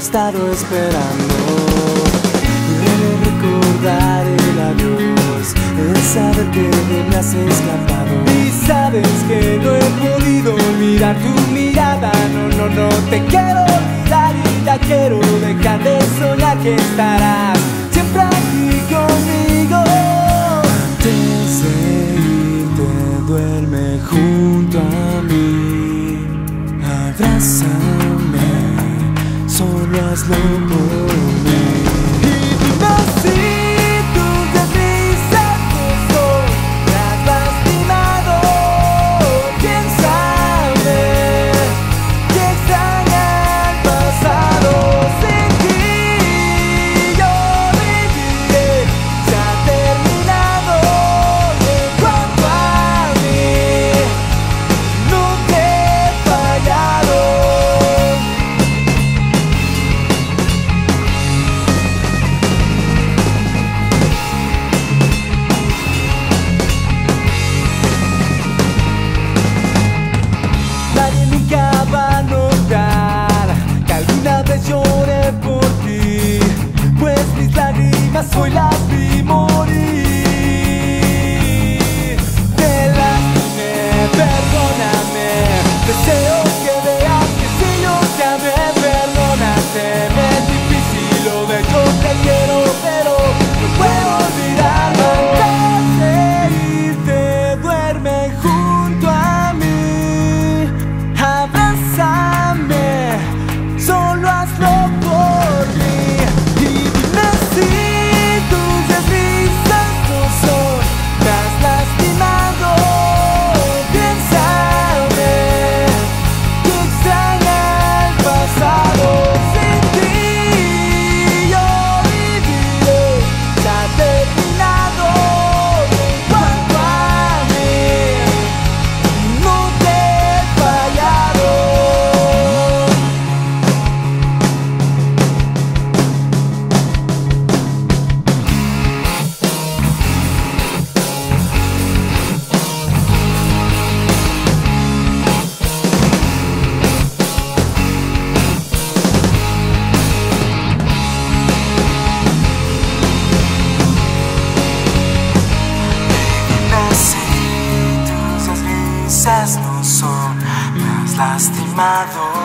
estado esperando. Duele recordar el adiós, el saber que me has escapado. Y sabes que no he podido olvidar tu mirada. No te quiero olvidar y ya quiero dejar de soñar que estarás siempre aquí conmigo. Antes de irte, duerme junto a mí. Abrázame, solo hazlo por mí. Y dime si tus deslices no son, me has lastimado. Quién sabe que extraña el pasado. Sin ti yo viviré, se ha terminado. Y en cuanto a mí, no te he fallado. Nadie nunca va a notar que alguna vez lloré por ti, pues mis lágrimas hoy las vi morir. Te lastimé, perdóname, deseo que veas que si yo te amé, perdónate. Me es difícil, lo de yo te quiero, pero no puedo olvidarlo. Antes de irte, duerme junto a mí. Abrázame, solo hazlo por mí. Y dime si tus deslices no son, me has lastimado. Piénsame, que extraña el pasado. Sin ti yo viviré, se ha terminado. En cuanto a mí, no te he fallado. Dime si tus deslices no son, me has lastimado.